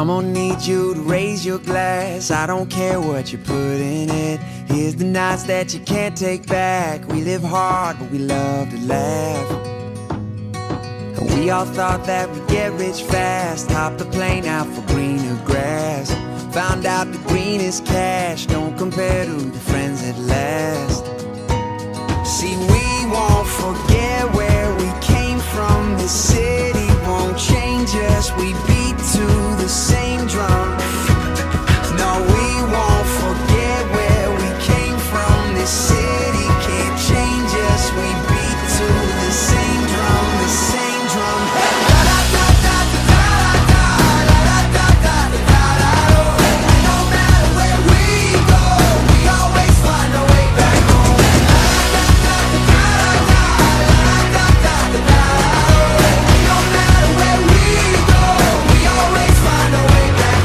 I'm gonna need you to raise your glass. I don't care what you put in it. Here's the nights that you can't take back. We live hard, but we love to laugh. And we all thought that we'd get rich fast. Hopped the plane out for greener grass. Found out the greenest cash don't compare to the friends that last. See, we won't forget where we came from. This city won't change us. We beat to the same drum. No, we won't forget where we came from. This city can't change us. We beat to the same drum, the same drum. No matter where we go, we always find a way back home. No matter where we go, we always find a way back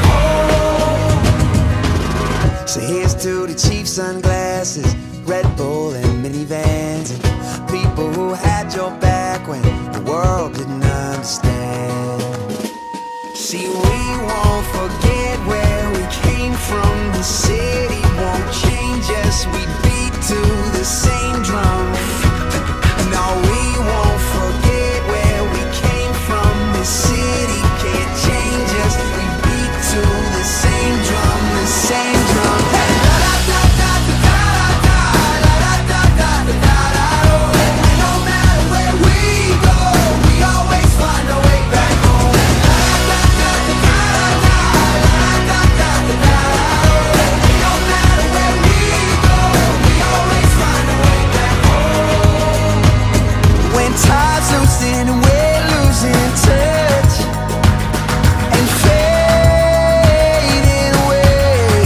home. So here's to the cheap sunglasses, Red Bull and minivans, and people who had your back when the world didn't understand. See, we won't forget where we came from. The city won't change us. We beat to the same drum. No, we won't forget where we came from. The city can't change us. We beat to the same drum, the same drum. No matter where we go, we always find a way back home. No matter where we go, we always find a way back home. When time's losing and we're losing touch and fading away,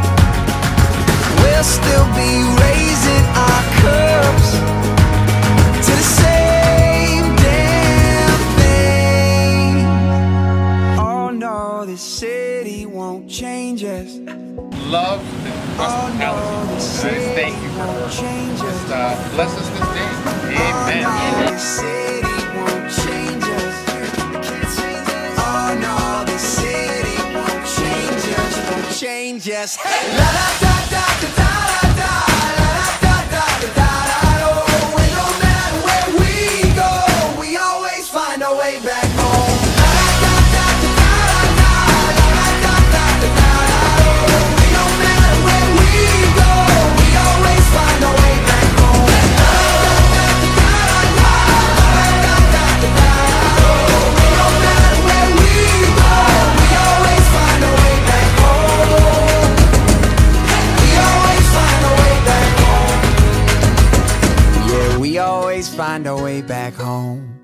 we'll still be raising our cups to the same damn thing. Oh no, this city won't change us. Love and hospitality. Thank you for just bless us this day. Amen. This city won't change us. Oh no, this city won't change us. Won't change us. La da da da da da da. La da da da da da. Oh, and no matter where we go, we always find our way back home. La da da da da da. La da da da da da. No matter where we go, we always find our way back home. La da da da da. La da da da da. No matter where we go, we always find our way back home. We always find our way back home. Yeah, we always find our way back home.